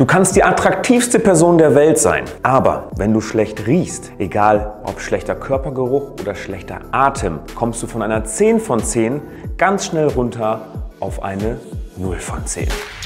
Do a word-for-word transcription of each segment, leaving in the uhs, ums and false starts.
Du kannst die attraktivste Person der Welt sein, aber wenn du schlecht riechst, egal ob schlechter Körpergeruch oder schlechter Atem, kommst du von einer zehn von zehn ganz schnell runter auf eine null von zehn.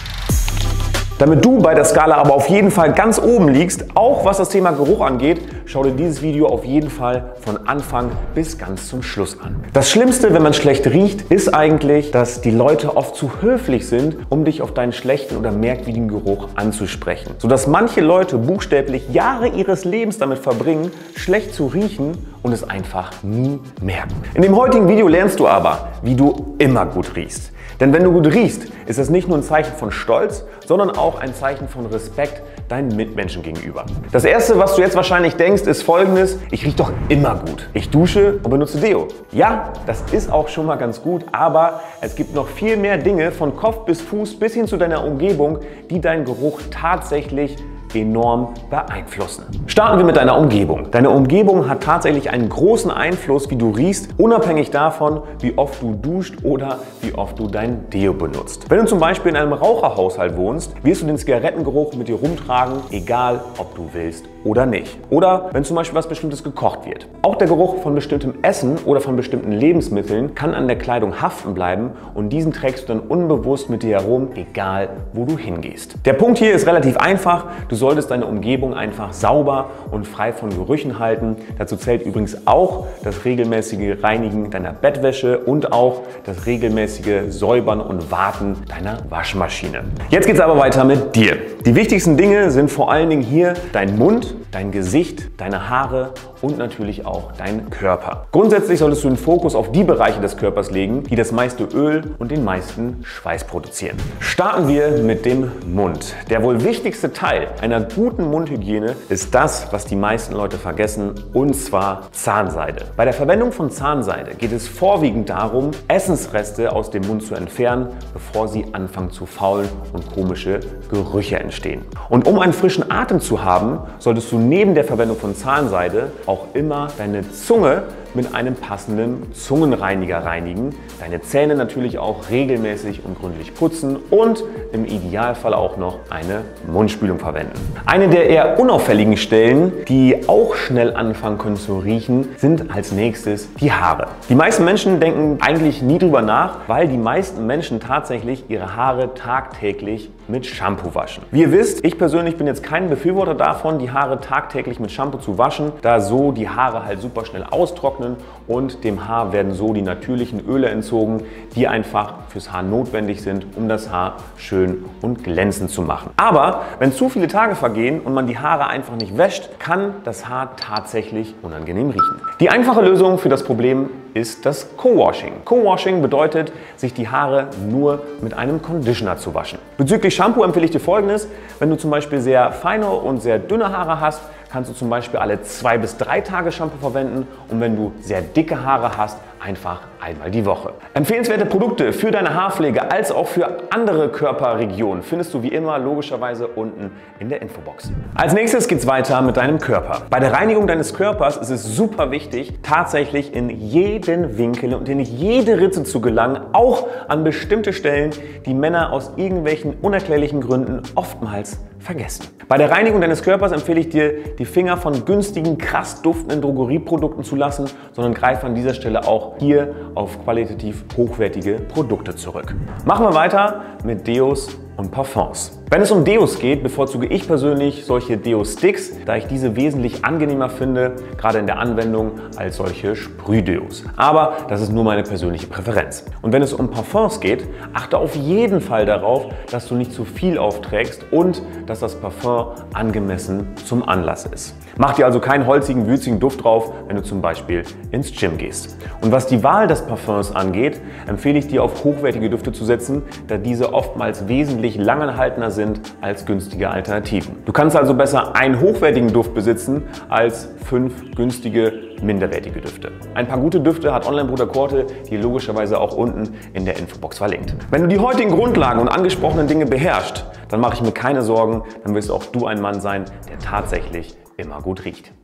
Damit du bei der Skala aber auf jeden Fall ganz oben liegst, auch was das Thema Geruch angeht, schau dir dieses Video auf jeden Fall von Anfang bis ganz zum Schluss an. Das Schlimmste, wenn man schlecht riecht, ist eigentlich, dass die Leute oft zu höflich sind, um dich auf deinen schlechten oder merkwürdigen Geruch anzusprechen. Sodass manche Leute buchstäblich Jahre ihres Lebens damit verbringen, schlecht zu riechen und es einfach nie merken. In dem heutigen Video lernst du aber, wie du immer gut riechst. Denn wenn du gut riechst, ist das nicht nur ein Zeichen von Stolz, sondern auch ein Zeichen von Respekt deinen Mitmenschen gegenüber. Das erste, was du jetzt wahrscheinlich denkst, ist folgendes: Ich rieche doch immer gut. Ich dusche und benutze Deo. Ja, das ist auch schon mal ganz gut, aber es gibt noch viel mehr Dinge von Kopf bis Fuß bis hin zu deiner Umgebung, die deinen Geruch tatsächlich enorm beeinflussen. Starten wir mit deiner Umgebung. Deine Umgebung hat tatsächlich einen großen Einfluss, wie du riechst, unabhängig davon, wie oft du duscht oder wie oft du dein Deo benutzt. Wenn du zum Beispiel in einem Raucherhaushalt wohnst, wirst du den Zigarettengeruch mit dir rumtragen, egal ob du willst oder nicht. Oder wenn zum Beispiel was Bestimmtes gekocht wird. Auch der Geruch von bestimmtem Essen oder von bestimmten Lebensmitteln kann an der Kleidung haften bleiben und diesen trägst du dann unbewusst mit dir herum, egal wo du hingehst. Der Punkt hier ist relativ einfach. Du solltest deine Umgebung einfach sauber und frei von Gerüchen halten. Dazu zählt übrigens auch das regelmäßige Reinigen deiner Bettwäsche und auch das regelmäßige Säubern und Warten deiner Waschmaschine. Jetzt geht es aber weiter mit dir. Die wichtigsten Dinge sind vor allen Dingen hier dein Mund, dein Gesicht, deine Haare und natürlich auch dein Körper. Grundsätzlich solltest du den Fokus auf die Bereiche des Körpers legen, die das meiste Öl und den meisten Schweiß produzieren. Starten wir mit dem Mund. Der wohl wichtigste Teil einer guten Mundhygiene ist das, was die meisten Leute vergessen, und zwar Zahnseide. Bei der Verwendung von Zahnseide geht es vorwiegend darum, Essensreste aus dem Mund zu entfernen, bevor sie anfangen zu faulen und komische Gerüche entstehen. Und um einen frischen Atem zu haben, solltest du neben der Verwendung von Zahnseide auch immer deine Zunge mit einem passenden Zungenreiniger reinigen, deine Zähne natürlich auch regelmäßig und gründlich putzen und im Idealfall auch noch eine Mundspülung verwenden. Eine der eher unauffälligen Stellen, die auch schnell anfangen können zu riechen, sind als nächstes die Haare. Die meisten Menschen denken eigentlich nie drüber nach, weil die meisten Menschen tatsächlich ihre Haare tagtäglich mit Shampoo waschen. Wie ihr wisst, ich persönlich bin jetzt kein Befürworter davon, die Haare tagtäglich mit Shampoo zu waschen, da so die Haare halt super schnell austrocknen und dem Haar werden so die natürlichen Öle entzogen, die einfach fürs Haar notwendig sind, um das Haar schön und glänzend zu machen. Aber wenn zu viele Tage vergehen und man die Haare einfach nicht wäscht, kann das Haar tatsächlich unangenehm riechen. Die einfache Lösung für das Problem ist das Co-Washing. Co-Washing bedeutet, sich die Haare nur mit einem Conditioner zu waschen. Bezüglich Shampoo empfehle ich dir Folgendes: Wenn du zum Beispiel sehr feine und sehr dünne Haare hast, kannst du zum Beispiel alle zwei bis drei Tage Shampoo verwenden, und wenn du sehr dicke Haare hast, einfach einmal die Woche. Empfehlenswerte Produkte für deine Haarpflege als auch für andere Körperregionen findest du wie immer logischerweise unten in der Infobox. Als nächstes geht es weiter mit deinem Körper. Bei der Reinigung deines Körpers ist es super wichtig, tatsächlich in jeden Winkel und in jede Ritze zu gelangen, auch an bestimmte Stellen, die Männer aus irgendwelchen unerklärlichen Gründen oftmals vergessen. Bei der Reinigung deines Körpers empfehle ich dir, die Finger von günstigen, krass duftenden Drogerieprodukten zu lassen, sondern greife an dieser Stelle auch hier auf qualitativ hochwertige Produkte zurück. Machen wir weiter mit Deos und Parfums. Wenn es um Deos geht, bevorzuge ich persönlich solche Deo-Sticks, da ich diese wesentlich angenehmer finde, gerade in der Anwendung, als solche Sprühdeos. Aber das ist nur meine persönliche Präferenz. Und wenn es um Parfums geht, achte auf jeden Fall darauf, dass du nicht zu viel aufträgst und dass das Parfum angemessen zum Anlass ist. Mach dir also keinen holzigen, würzigen Duft drauf, wenn du zum Beispiel ins Gym gehst. Und was die Wahl des Parfums angeht, empfehle ich dir, auf hochwertige Düfte zu setzen, da diese oftmals wesentlich langanhaltender sind als günstige Alternativen. Du kannst also besser einen hochwertigen Duft besitzen als fünf günstige, minderwertige Düfte. Ein paar gute Düfte hat Online-Bruder Korte, die logischerweise auch unten in der Infobox verlinkt. Wenn du die heutigen Grundlagen und angesprochenen Dinge beherrschst, dann mache ich mir keine Sorgen, dann wirst auch du ein Mann sein, der tatsächlich immer gut riecht.